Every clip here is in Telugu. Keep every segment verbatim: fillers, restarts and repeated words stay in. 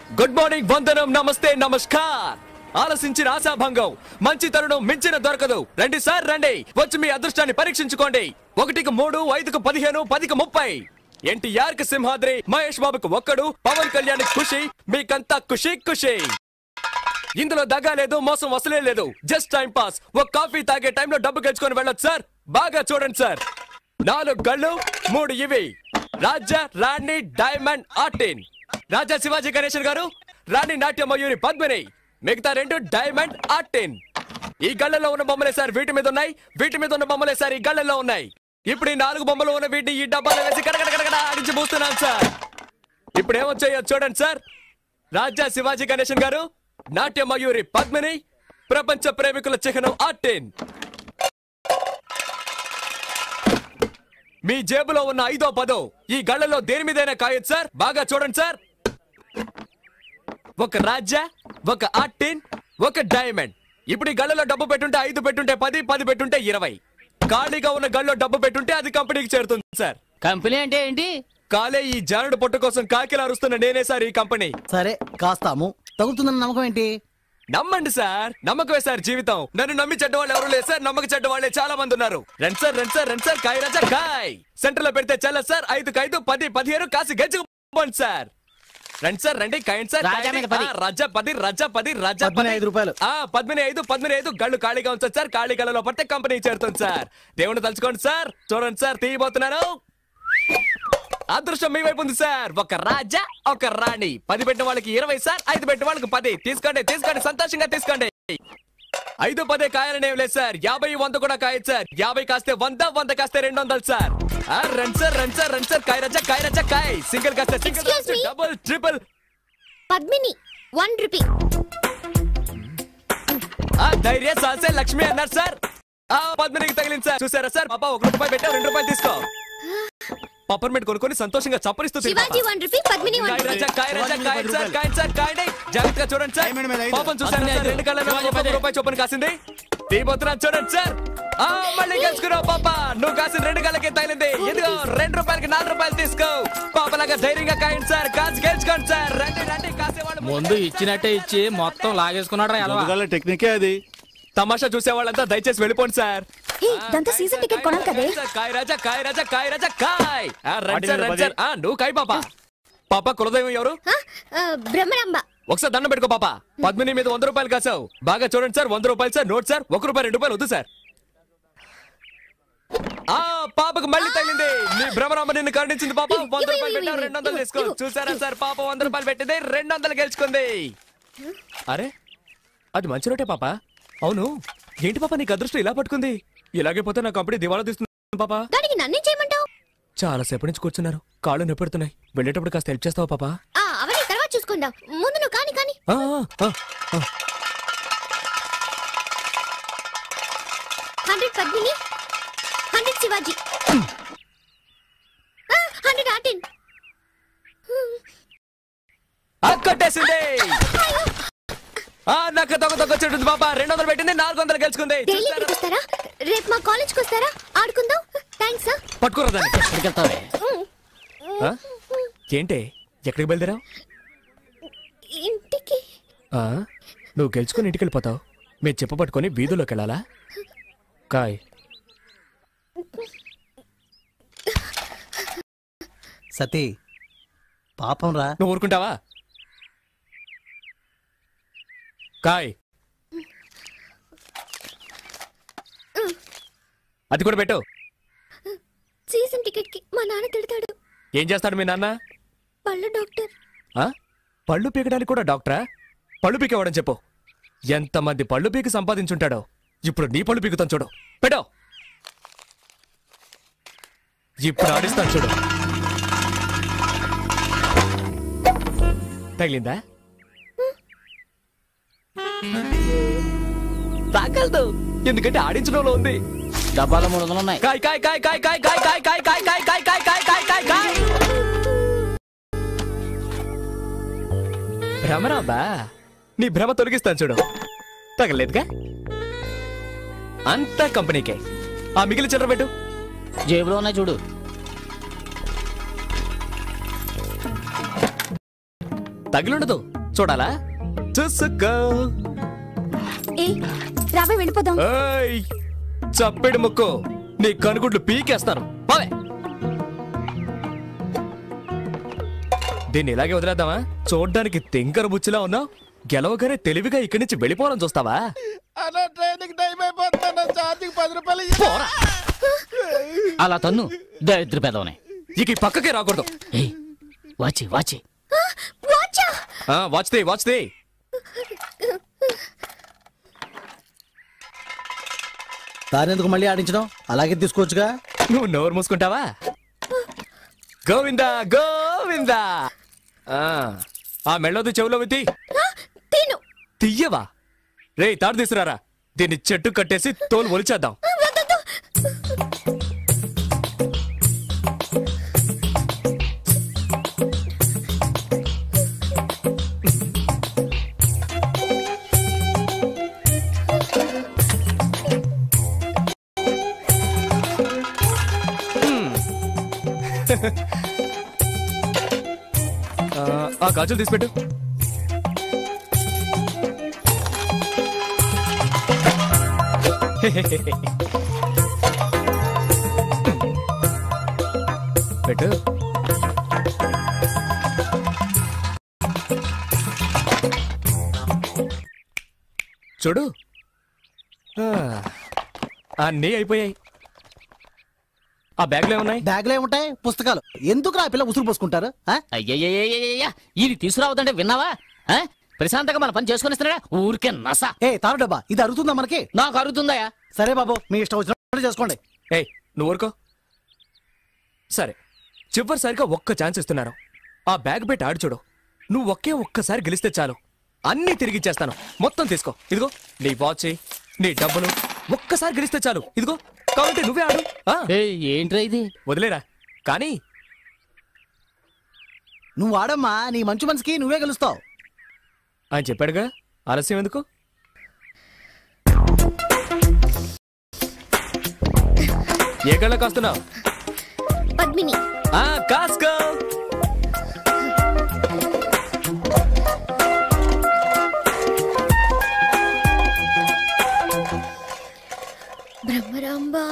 గుడ్ మార్నింగ్, వందనం, నమస్తే, నమస్కార్. ఆలసించిన ఆశాభంగం, మంచి తరుణం మించిన దొరకదు. రండి సార్ రండి, వచ్చి మీ అదృష్టాన్ని పరీక్షించుకోండి. ఒకటికి మూడు, ఐదుకు పదిహేను, పదికి ముప్పై. ఎన్టీఆర్ కి సింహాద్రి, మహేష్ బాబుకు ఒక్కడు, పవన్ కళ్యాణ్ ఖుషి, మీకంతా ఖుషి ఖుషి. ఇందులో దగా లేదు, మోసం వసలే లేదు. Just time pass. ఒక కాఫీ తాగే టైంలో డబ్బు గెలుచుకొని వెళ్ళొచ్చు సార్. బాగా చూడండి సార్. నాలుగు గళ్ళు, మూడు ఇవి. రాజా, రాణి, డైమండ్, ఆర్టిన్. రాజా శివాజీ గణేశన్ గారు, రాణి నాట్య మయూరి పద్మిని, మిగతా రెండు డైమండ్, ఆర్టిన్. ఈ గళ్ళలో ఉన్న బొమ్మలే సార్ వీటి మీద ఉన్నాయి, వీటి మీద ఉన్న బొమ్మలే సార్ ఈ గళ్ళలో ఉన్నాయి. ఇప్పుడు ఈ నాలుగు బొమ్మలు ఉన్న వీటిని ఈ డబ్బాలో వేసి కడగడగడగడ ఆడించి పూస్తున్నాను సార్. ఇప్పుడు ఏమొచ్చాయో చూడండి సార్. రాజా శివాజీ గణేశన్ గారు, నాట్య మయూరి పద్మిని, ప్రపంచ ప్రేమికుల చిహ్నం ఆర్టిన్. మీ జేబులో ఉన్న ఐదో పదో ఈ గళ్ళలో దేని మీదైనా కాయొచ్చు సార్. బాగా చూడండి సార్. ఒక రాజా, ఒక ఆర్టిన్, ఒక డైమండ్. ఇప్పుడు ఈ గళ్ళలో డబ్బు పెట్టుంటే ఐదు పెట్టుంటే పది, పది పెట్టుంటే ఇరవై. ఖాళీగా ఉన్న గళ్ళలో డబ్బు పెట్టుంటే అది కంపెనీకి చేరుతుంది సార్. కంపెనీ అంటే ఏంటి? కాలే ఈ జానుడు పొట్టు కోసం కాకిలా అరుస్తున్న నేనే సార్ ఈ కంపెనీ. సరే కాస్తాము, తగులుతుందన్న నమ్మకం ఏంటి? నమ్మండి సార్, నమ్మకమే సార్ జీవితం. నన్ను నమ్మి చెడ్డవాళ్ళు ఎవరు లేదు సార్, నమ్మక చెడ్డవాళ్ళే చాలా మంది ఉన్నారు. రండి సార్ రండి సార్ రండి సార్. కాయ రాజా కాయ్. సెంటర్ లో పెడితే చాలా సార్. ఐదుకు ఐదు, పది పదిహేను, కాసి గెలుచుకోండి సార్. రండి సార్ రండి. కాయండి సార్. రాజా పది, రాజా పది, రాజా పది ఐదు రూపాయలు. ఆ పద్మిని ఐదు, పద్మిని ఐదు. గళ్ళు ఖాళీగా ఉంచండి సార్. ఖాళీ గళ్ళలో పడితే కంపెనీ చేరుతుంది సార్. దేవుని తలుచుకోండి సార్. చూడండి సార్, తీయబోతున్నాను. అదృష్టం మీ వైపు ఉంది సార్. ఒక రాజా, ఒక రాణి. పది పెట్టిన వాళ్ళకి ఇరవై సార్, ఐదు పెట్టిన వాళ్ళకి పది. తీసుకోండి తీసుకోండి, సంతోషంగా తీసుకోండి. ఐదు పదే కాయాలని ఏం లేదు సార్. యాభై వంద కూడా కాయచ్చు సార్. యాభై కాస్తే వంద, వంద కాస్తే రెండు వందలు సార్. రండి సార్ రండి సార్ రండి సార్. కాయ రాజా కాయ రాజా కాయ్. సింగిల్ కాస్తే single, double, triple. Padmini one rupee. ధైర్య సాసే లక్ష్మి అన్నారు సార్. ఆ పద్మినికి తగిలింది సార్. చూసారా సార్, పాప ఒక రూపాయి పెట్టా, రెండు రూపాయలు తీసుకో. పప్పర్మెంట్ కొనుక్కొని సంతోషంగా చప్పరిస్తూ జాగ్రత్తగా చూడండి సార్. పాపం చూసారు రెండు కళ్ళ రూపాయి చొప్పున కాసింది. తీయబోతున్నా చూడండి సార్. ఆ మళ్ళీ గెలుచుకున్నావు పాప. నువ్వు కాసిన రెండు కళ్ళకి తగిలింది. ఇదిగో రెండు రూపాయలకి నాలుగు రూపాయలు తీసుకో. పాపలాగా ధైర్యంగా కాయండి సార్. కాసి గెలుచుకోండి సార్. రండి రండి. కాసేవాళ్ళు ముందు ఇచ్చినట్టే ఇచ్చి మొత్తం లాగేసుకున్నాడు. టెక్నికే అది. తమాషా చూసే వాళ్ళంతా దయచేసి వెళ్ళిపోండి సార్. సీజన్ టికెట్ కొనాలి కదా. కాయ రాజా కాయ రాజా కాయ రాజా కాయ్. నువ్వు కాయ పాప. పాప కులదైవం ఎవరు? బ్రహ్మరాంబ. ఒకసారి దండం పెట్టుకో పాప. పద్మిని మీద వంద రూపాయలు కాసావు. బాగా చూడండి సార్. వంద రూపాయలు సార్. Note sir. ఒక రూపాయి రెండు రూపాయలు వద్దు సార్. ఆ పాపకు మళ్ళీ తగిలింది. నీ భ్రమరాంబ నిన్ను కరుణించింది పాప. వంద రూపాయలు పెట్టావు, రెండు వందలు తీసుకో. చూసారా సార్, పాప వంద రూపాయలు పెట్టింది, రెండు వందలు గెలుచుకుంది. అరే అది మంచి రోటే పాప. అవును ఏంటి పాప నీకు అదృష్టం ఇలా పట్టుకుంది? ఇలాగే పోతే నా కంపెనీ దివాలా తీస్తుంది పాప. దానికి నన్ను చేయమంటావు? చాలా సేపటి నుంచి కూర్చున్నారు, కాళ్ళు నొప్పెడుతున్నాయి. వెళ్ళేటప్పుడు కాస్త హెల్ప్ చేస్తావా పాప? అవన్నీ తర్వాత చూసుకుందాం. ముందు నువ్వు కాని కాని. Hundred Padmini, hundred Sivaji, hundred ఆర్టిన్. కొట్టేసింది. నాకు దొంగ దొంగ చెట్టు పాప. రెండు వందలు పెట్టింది, నాలుగు వందలు గెలుచుకుంది. రేపు మా కాలేజ్కి వస్తారా? ఆడుకుందాం. థ్యాంక్స్. పట్టుకోరా దాన్ని. ఏంటి ఎక్కడికి బయలుదేరావు? ఇంటికి. నువ్వు గెలుచుకుని ఇంటికి వెళ్ళిపోతావు. మీరు చెప్ప పట్టుకొని వీధుల్లోకి వెళ్ళాలా? కాయ్. సతీ పాపం రా. నువ్వు ఊరుకుంటావా? కాయ్. అది కూడా పెట్టు. సీజన్ టికెట్ కి మా నాన్న తిడతాడు. ఏం చేస్తాడు మీ నాన్న? పళ్ళు డాక్టర్. పళ్ళు పీకడానికి కూడా డాక్టరా? పళ్ళు పీకేవాడని చెప్పు. ఎంతమంది పళ్ళు పీకి సంపాదించుంటాడో. ఇప్పుడు నీ పళ్ళు పీకుతాను చూడు. పెట్టో. ఇప్పుడు ఆడిస్తాను చూడు. తగిలిందా? తాగలదు, ఎందుకంటే ఆడించడంలో ఉంది. డబ్బాలో మూడు వందలు ఉన్నాయి. కాయ్ కాయ్ కాయ్ కాయ్ కాయ్ కాయ్ కాయ్ కాయ్ కాయ్ కాయ్ కాయ్ కాయ్ కాయ్ కాయ్ కాయ్ కాయ్. భ్రమరాంబా, నీ భ్రమ తొలగిస్తాను చూడు. తగలేదుగా? అంతా కంపెనీకే. ఆ మిగిలిన చిల్లర పెట్టు. జేబులో ఉన్నాయి చూడు. తగిలుండదు చూడాలా చూసుకో. ఏ రావే వెళ్ళిపోదాం. ఏయ్, చప్పెడు ముక్కు నీ కనుగుడ్లు పీకేస్తాను బావే. దీన్ని ఇలాగే వదిలేద్దామా? చూడ్డానికి తింకర బుచ్చిలా ఉన్నావు, గెలవగానే తెలివిగా ఇక్కడి నుంచి వెళ్ళిపోవడం చూస్తావా? పోరా. అలా తన్ను దరిద్ర పెదవనే. ఇక ఈ పక్కకే రాకూడదు. ఏయ్, వాచి వాచి వాచా వాచ్దే వాచ్దే. దానెందుకు మళ్ళీ ఆడించడం? అలాగే తీసుకోవచ్చుగా. నువ్వు నోరు మూసుకుంటావా? గోవిందా గోవిందా. ఆ, ఆ మెళ్ళోది చెవులో విత్తి తిను. తీయవా? రే తాడు తీసుకురారా, దీన్ని చెట్టు కట్టేసి తోలు ఒలిచేద్దాం. ఆ గాజులు తీసిపెట్టు. పెట్టు. చూడు, అన్నీ అయిపోయాయి. ఆ బ్యాగ్లో ఏమున్నాయి? బ్యాగ్ లో ఏముంటాయి? పుస్తకాలు. ఎందుకు రా పిల్ల ఉసురు పోసుకుంటారు? అయ్యయ్యయ్యయ్యా, ఇది తీసుకురావద్దంటే విన్నావా? ఆ? ప్రశాంతంగా మన పని చేసుకుని ఇస్తున్నాడా? ఊరికే నస. ఏ తారు డబ్బా, ఇది అరుగుతుందా మనకి? నాకు అరుగుతుందయా? సరే బాబు, మీ ఇష్టం వచ్చినట్టు చేసుకోండి. ఏయ్, నువ్వు ఊరుకో. సరే, చివరిసారిగా ఒక్క ఛాన్స్ ఇస్తున్నాను. ఆ బ్యాగ్ పెట్టి ఆడు చూడు. నువ్వు ఒకే ఒక్కసారి గెలిస్తే చాలు, అన్నీ తిరిగిచ్చేస్తాను. మొత్తం తీసుకో. ఇదిగో నీ వాచ్, నీ డబ్బులు. ఒక్కసారి గెలిస్తే చాలు. ఇదిగో, కాబట్టి నువ్వే ఆడు. ఏంట్రా ఇది? వదిలేరా కానీ. నువ్వు ఆడమ్మా, నీ మంచి మనసుకి నువ్వే గెలుస్తావు. ఆయన చెప్పాడుగా, ఆలస్యం ఎందుకు? ఏ కళ్ళ కాస్తున్నావు? పద్మిని. కాస్కో. బ్రహ్మరాంబా.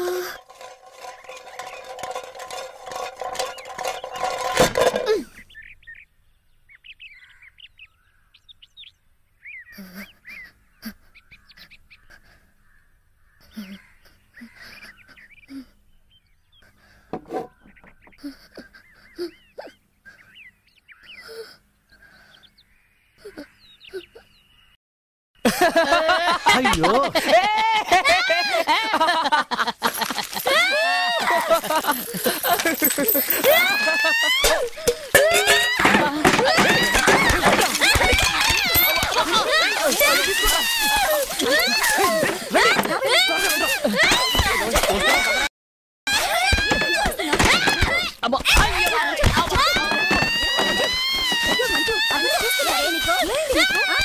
అయ్యో, అమ్మో. అయ్యో, మంచు, అభివృద్ధి చేస్తున్నారే నీకు? ఏంటి నీకు?